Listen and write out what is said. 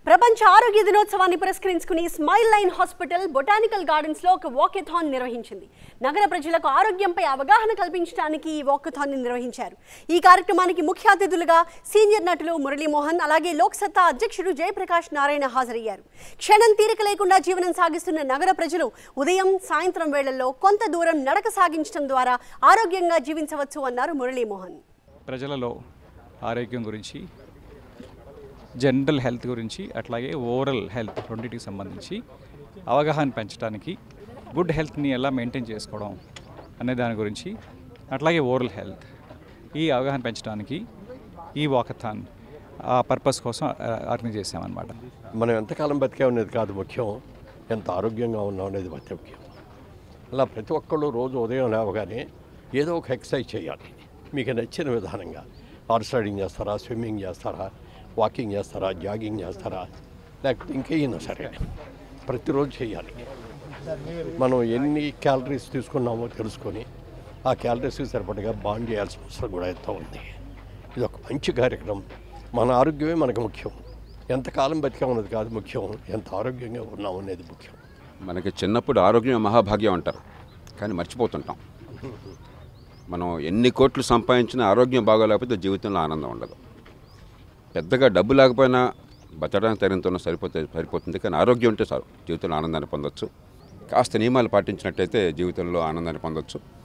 ప్రపంచ ఆరోగ్య దినోత్సవాన్ని పురస్కరించుకుని smile line hospital botanical gardens లో ఒక వాకథాన్ నిర్వహించింది. నగర ప్రజలకు ఆరోగ్యంపై అవగాహన కల్పించడానికి ఈ వాకథాన్ ని నిర్వహించారు. ఈ కార్యక్రమానికి ముఖ్య అతిథులుగా సీనియర్ నటులు మురళీమోహన్, అలాగే లోక్సత్తా అధ్యక్షుడు జయప్రకాష్ నారాయణ హాజరయ్యారు. క్షణం తీరిక లేకుండా జీవనం సాగిస్తున్న నగర ప్రజలు ఉదయం సాయంత్రం వేళల్లో కొంత దూరం నడక సాగించడం ద్వారా ఆరోగ్యంగా జీవించవచ్చు అన్నారు మురళీమోహన్. ప్రజలలో ఆరోగ్యం గురించి, జనరల్ హెల్త్ గురించి, అట్లాగే ఓవరాల్ హెల్త్ రెండింటికి సంబంధించి అవగాహన పెంచడానికి, గుడ్ హెల్త్ని ఎలా మెయింటైన్ చేసుకోవడం అనే దాని గురించి, అట్లాగే ఓవరాల్ హెల్త్ ఈ అవగాహన పెంచడానికి ఈ వాకథాన్ ఆ పర్పస్ కోసం ఆర్గనైజ్ చేసామన్నమాట. మనం ఎంతకాలం బతికే అనేది కాదు ముఖ్యం, ఎంత ఆరోగ్యంగా ఉన్నాం అనేది ముఖ్యం. అలా ప్రతి ఒక్కళ్ళు రోజు ఉదయం లేవగానే ఏదో ఒక ఎక్సర్సైజ్ చేయాలి. మీకు నచ్చిన విధానంగా హార్స్ రైడింగ్ చేస్తారా, స్విమ్మింగ్ చేస్తారా, వాకింగ్ చేస్తారా, జాగింగ్ చేస్తారా, లేకపోతే ఇంకేమైనా సరే ప్రతిరోజు చేయాలి. మనం ఎన్ని క్యాలరీస్ తీసుకున్నామో తెలుసుకొని ఆ క్యాలరీస్కి సరిపడగా బాండ్ చేయాల్సిన అవసరం కూడా ఎంతో ఉంది. ఇది ఒక మంచి కార్యక్రమం. మన ఆరోగ్యమే మనకు ముఖ్యం. ఎంతకాలం బతికామన్నది కాదు ముఖ్యం, ఎంత ఆరోగ్యంగా ఉన్నాం అనేది ముఖ్యం. మనకి చిన్నప్పుడు ఆరోగ్యం మహాభాగ్యం అంటారు, కానీ మర్చిపోతుంటాం. మనం ఎన్ని కోట్లు సంపాదించినా ఆరోగ్యం బాగోలేకపోతే జీవితంలో ఆనందం ఉండదు. పెద్దగా డబ్బు లేకపోయినా బతకడానికి తగినంత సరిపోతుంది, కానీ ఆరోగ్యం ఉంటే చాలు జీవితంలో ఆనందాన్ని పొందొచ్చు. కాస్త నియమాలు పాటించినట్టయితే జీవితంలో ఆనందాన్ని పొందొచ్చు.